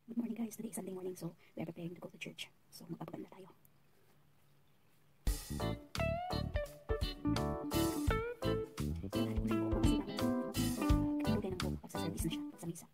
Good morning guys, today is Sunday morning so we are preparing to go to church. So magpapaganda tayo. Kailangan ko rin po kasi namin ng buko pag sa service na siya, pag sa misa.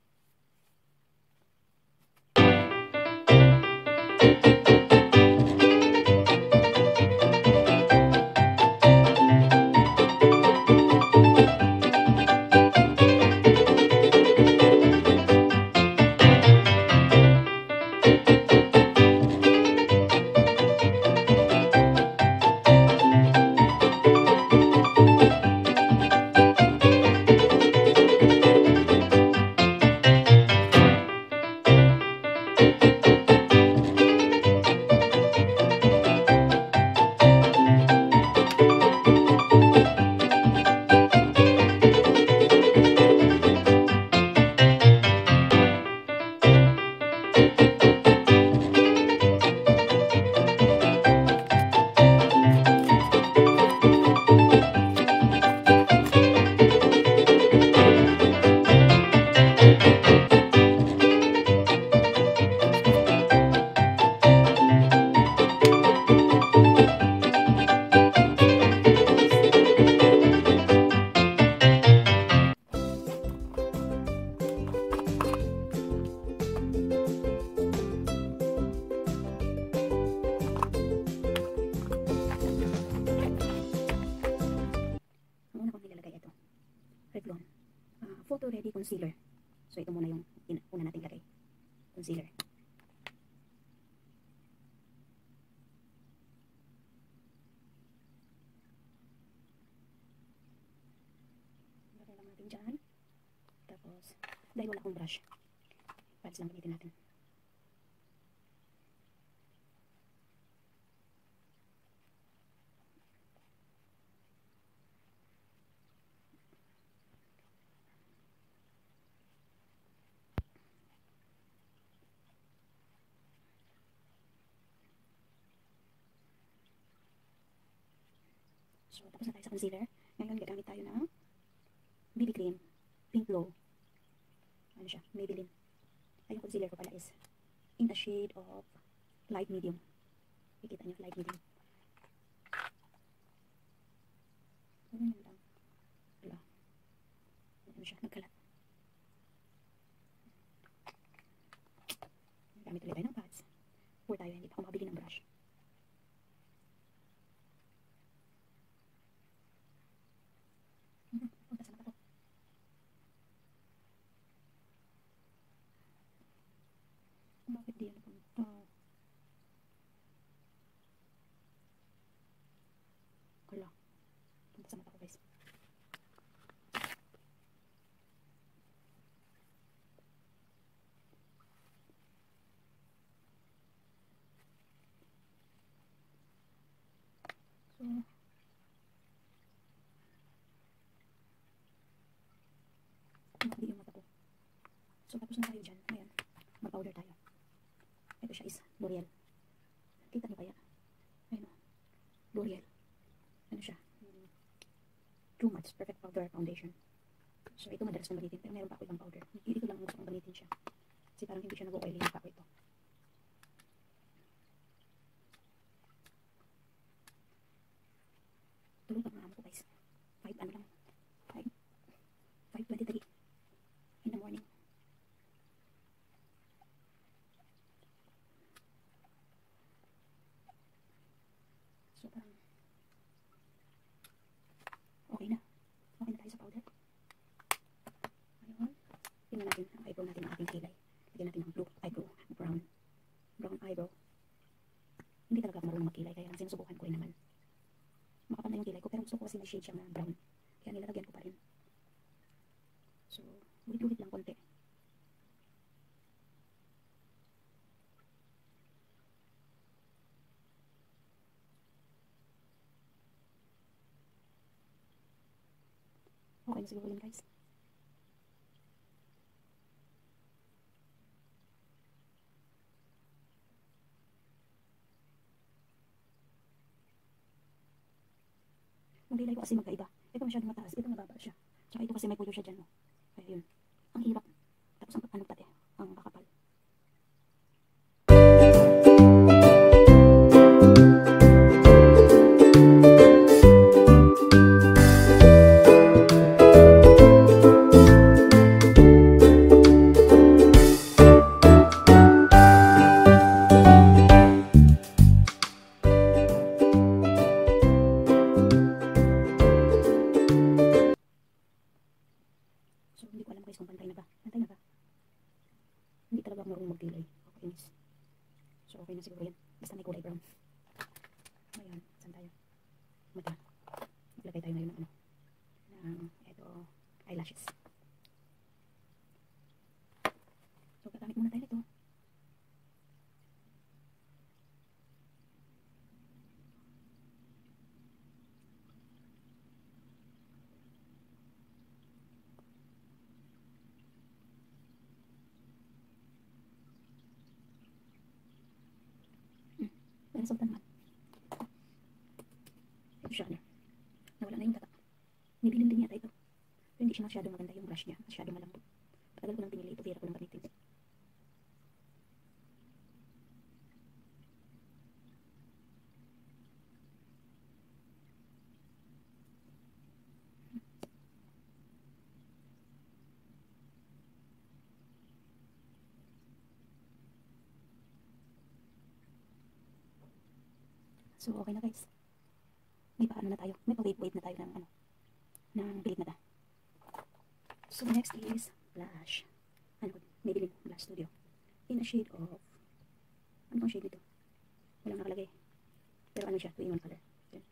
Photo ready concealer. So ito muna yung una nating lagay. Concealer. Lagay lang natin dyan. Tapos, dahil wala akong brush, pads lang gamitin natin. So, tapos na tayo sa concealer. Ngayon, gagamit tayo ng BB cream. Pink Glow. Ano siya? Maybelline. Ay, yung concealer ko pala is in the shade of light medium. Kikita niyo, light medium. Ano lang. Wala. Ano siya? Nagkalat. Gamit ulit tayo ng pads. Pour tayo. Hindi pa ako makabili ng brush. Punta sa mata ko. Bakit di yan punta? Wala. Punta sa mata ko guys. So, hindi yung mata ko. So, tapos na tayo dyan. Ayan. Mag-powder tayo. Ito siya is L'Oreal. Kita niyo kaya? Ayan o. L'Oreal. Ano siya? True Mattes Perfect Powder Foundation. So, ito madalas kong gamitin. Pero meron pa ako ibang powder. Ito lang gusto kong gamitin siya. Kasi parang hindi siya nag-oily yung pa ko ito. Tulog ang mga ko guys. 5 ano lang. 5:23 in the morning. So parang okay na. Okay na tayo sa powder. Ayun. Tingnan natin ang eyebrow natin, ang ating kilay. Lagyan natin ang blue eyebrow, brown eyebrow. Hindi talaga ako marunong magkilay kaya sinusubukan ko rin naman. Makapal na yung kilay ko pero gusto ko kasi may shade siya na brown. Kaya nilalagyan ko pa rin. So, ulit-ulit lang konti. Okay na siguro yun guys. Ang kilay ko kasi magkaiba. Ito masyadong mataas, ito mababa siya. Tsaka ito kasi may puyo siya dyan. Oh. Kaya yun. Ang hirap. Tapos ang ano pati, ang kakapal. Hindi talaga ako marunong magdilay. Kakainis. So, okay na siguro yan. Basta may kulay brown. Ngayon, saan tayo? Mata. Maglagay tayo ngayon ng ito, eyelashes. So, gagamit muna tayo nito. Resulta naman. Ito siya, nawala na yung tatak. Nibilin din yata ito. Pero hindi siya masyadong maganda yung brush niya. Masyadong malambot. Patagal ko nang pinili ito, tira ko lang gamitin. So, okay na guys. May paano na tayo. May pa-wave-wave na tayo ng bilig mata. So, next is blush. Maybelline Blush Studio. In a shade of, ano bang shade nito? Walang nakalagay. Pero ano siya, 2-in-1 color. Yan.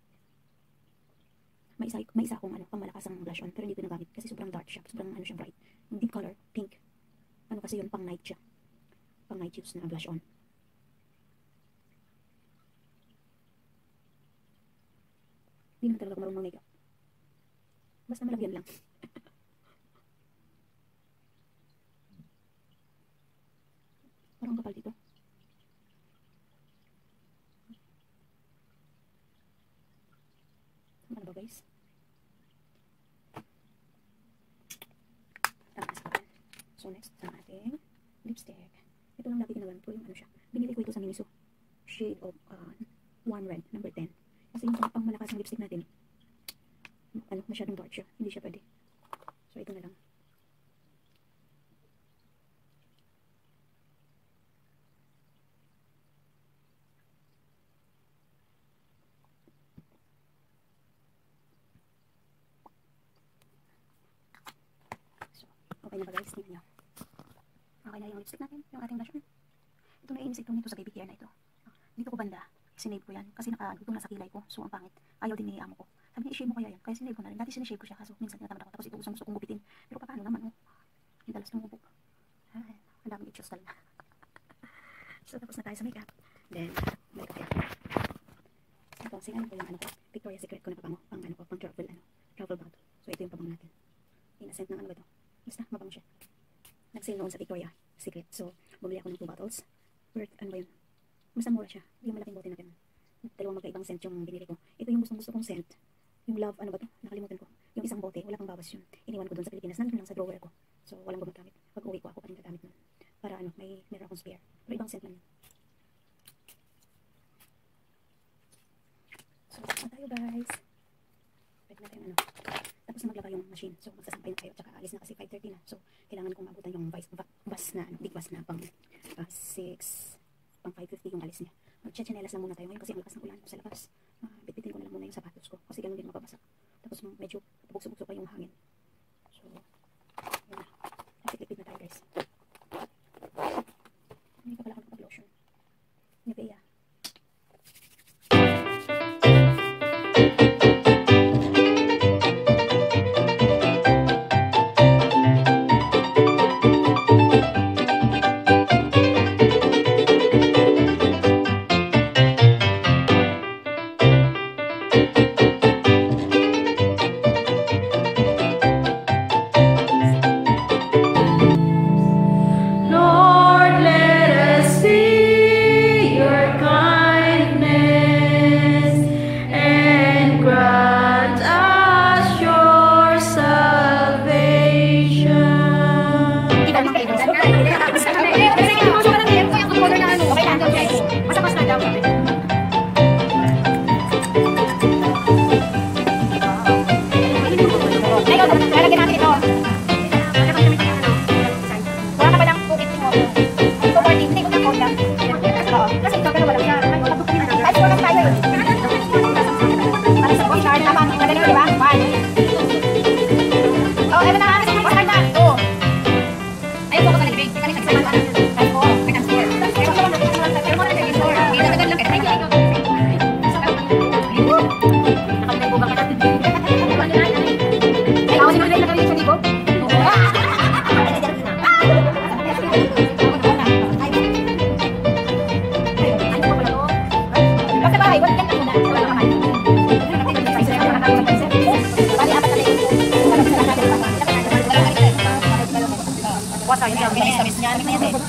May isa akong pangmalakasang blush on, pero hindi ko nagamit kasi sobrang dark siya. Sobrang siya bright. Yung deep color, pink. Kasi yun, pang night siya. Pang night use na blush on. Hindi naman talaga ako marunong mag-makeup. Basta malagyan lang. Parang kapal dito. Ano ba guys? So next ang ating lipstick. Ito lang lagi ginagamit ko yung siya. Binili ko ito sa Miniso. Shade of Warm Red, number 10. Kasi yung pang malakas ng lipstick natin, masyadong dark siya. Hindi siya pwede. So, ito na lang. So, okay na ba guys? Tingnan nyo. Okay na yung lipstick natin. Yung ating blush on. Ito na i-insect nito sa baby care na ito. Dito ko banda. Sinave ko yan. Kasi nakadugtong na sa kilay ko. So, ang pangit. Ayaw din ni amo ko. Sabi niya, i-shave mo kaya yan. Kaya sinave ko na rin. Dati sinashave ko siya. Kaso, minsan tinatamad ako. Tapos ito gusto kong gupitin. Pero paano naman, yung dalas ng ubok. Ay, ang daming itchos talaga. So, tapos na tayo sa makeup. Then, balik tayo. Ito, sinano ko yung Victoria's Secret ko na pabango. Pang travel bag. So, ito yung pabango natin. Inascent ng ba ito? Basta, mabango siya. Nag-sale noon sa Victoria's Secret. So, bumili ako ng 2 bottles. Worth, ba yun? Basta mura siya. Yung malaking bote na ganun. Dalawang magkaibang scent yung binili ko. Ito yung gusto kong scent. Yung love, ba to? Nakalimutan ko. Yung isang bote, wala pang bawas yun. Iniwan ko dun sa Pilipinas. Nandun lang sa drawer ko. So, walang gumagamit. Pag uwi ko, ako pa rin gagamit nun. Para meron akong spare. Pero ibang scent lang yun. So, na tayo guys. Pwede na tayong Tapos na maglaba yung machine. So, magsasampay na tayo. Tsaka alis na kasi 5:30 na. So, kailangan kong mabutan yung bus na, big bus na pang 5:50 yung alis niya. Magchachanelas lang muna tayo ngayon kasi ang lakas ng ulan sa labas. Bitbitin ko na lang muna yung sapatos ko kasi ganun din mababasa. Tapos medyo bukso-bukso pa yung hangin. So, yun na. Napit-lipit na tayo guys. Hindi pa pala ako nakapag-lotion. Nivea.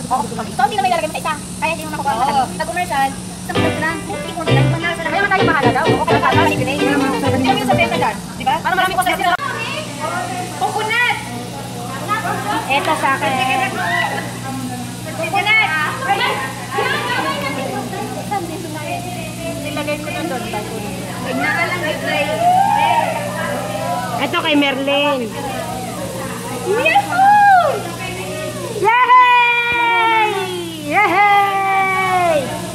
Oo, so hindi naman ilalagay mo sa isa. Kaya hindi mo makukuha ang matalo. Nag-commercial, sa tag-ulan, kunti-kunti lang. Kaya man tayo mahal daw. Okay lang para i-delay. Hindi naman yung sa pesa dyan. Diba? Para marami ko sa sila. Coconut! Ito sa akin. Coconut! Nilagay ko na doon. Tignan ka lang i-try. Ito kay Merlin. Yahoo! Yay! Yay!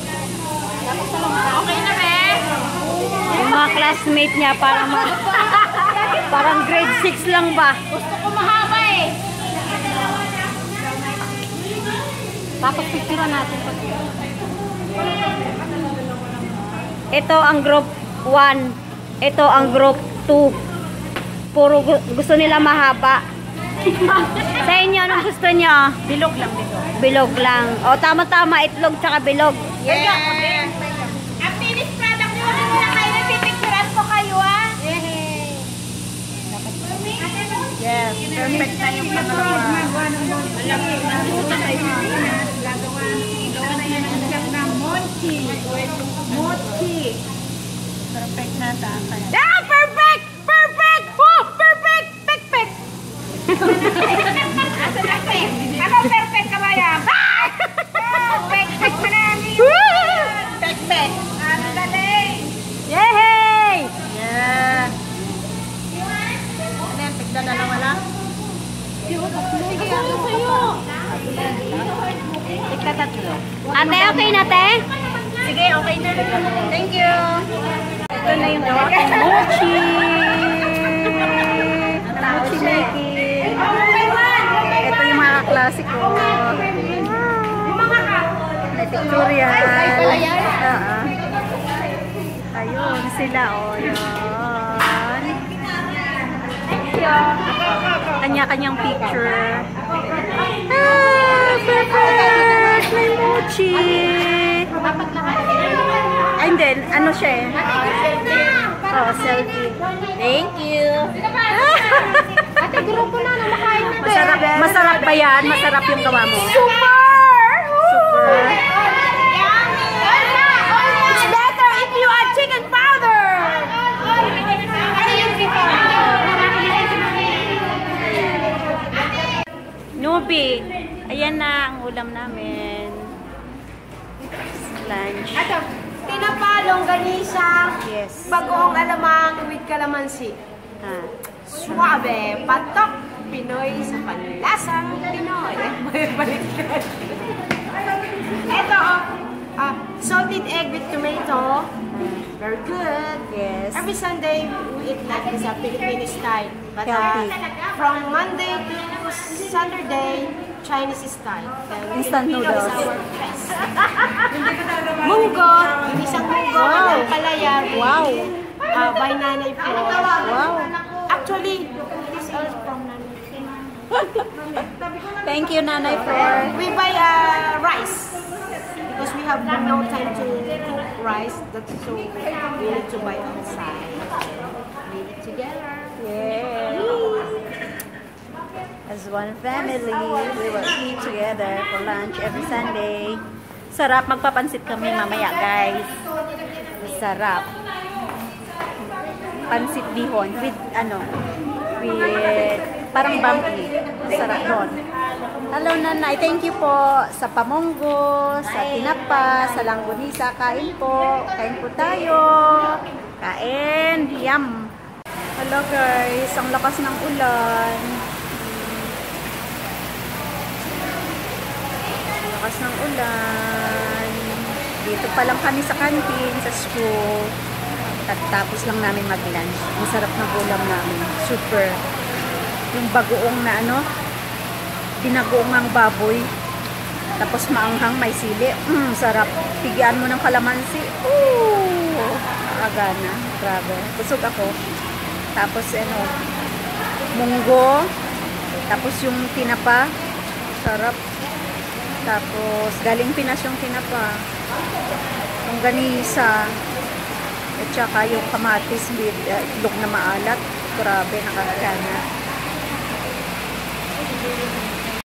Okay na be? Yung mga classmate niya parang grade 6 lang ba? Gusto ko mahaba eh. Tapos picture natin. Ito ang group 1. Ito ang group 2. Puro gusto nila mahaba. Sa inyo, anong gusto niyo? Bilog lang dito. Bilog lang. O, tama-tama, itlog tsaka bilog. Yeah. Ang finished product nyo, wala muna kayo. Nagpipicturean ko kayo, ah. Yes, perfect na yung pangalawa. Malaki na buta tayo. Gagawa na yan ang siyang na Mochi. Mochi. Perfect na sa akin. Ah, perfect! Perfect! Oh, perfect! Pek-pek! Ako perfect ka ba yan? Perfect ka namin. Perfect. Ang galing. Yay! Yeah. Ano yan? Tigda dalawa lang? Sige, ano sa'yo? Tigda tatlo. Ate, okay na, te? Sige, okay na. Thank you. Ito na yung gawa kong mochi. Mochi making. Ito yung mga kaklase ko. May picture yan. Ayun sila, o. Yun. Kanya-kanyang picture. Ah, perfect! May mochi. And then, ano siya eh? Oh, selfie. Thank you. Ate, grupo na. Makain na. Masarap ba yan? Masarap yung gawa mo? Super! Super. It's better if you add chicken powder. Ano yung Nubi. Ayan na ang ulam namin. Lunch. Ato, tinapalong ganisa, Yes. bagoong alamang with calamansi. Ah. Suabe, patok, Pinoy sa panlasang Pinoy. Balik-baliktad. Ito, salted egg with tomato. Very good. Yes. Every Sunday, we eat like this Filipino style. But Healthy. from Monday to Saturday, Chinese style. Instant Filipino noodles. is our best. Munggo, isang munggo, Wow. ng palayan. Wow. By Nanay po. Wow. Actually, this is from Nanay. Thank you, Nanay, for... We buy rice. Because we have no time to cook rice. That's so we need to buy outside. We eat together. Yeah. As one family, we will eat together for lunch every Sunday. Sarap, magpapansit kami mamaya, guys. Sarap. Pansit bihon with with parang bumpy. Sarap doon. Hello, Nanay. Thank you po sa pamunggo, sa tinapa, sa langgonisa. Kain po. Kain po tayo. Kain. Yum. Hello, guys. Ang lakas ng ulan. Lakas ng ulan. Dito pa lang kami sa canteen, sa school. Tapos lang namin mag-lunch. Ang sarap ng ulam namin. Super. Yung bagoong na dinagoong ang baboy. Tapos maanghang may sili. Sarap. Tigyan mo ng kalamansi. Agana. Grabe. Busog ako. Tapos munggo. Tapos yung tinapa. Sarap. Tapos galing Pinas yung tinapa. Yung ganisa. At saka yung kamatis with itlog na maalat. Grabe, nakakana.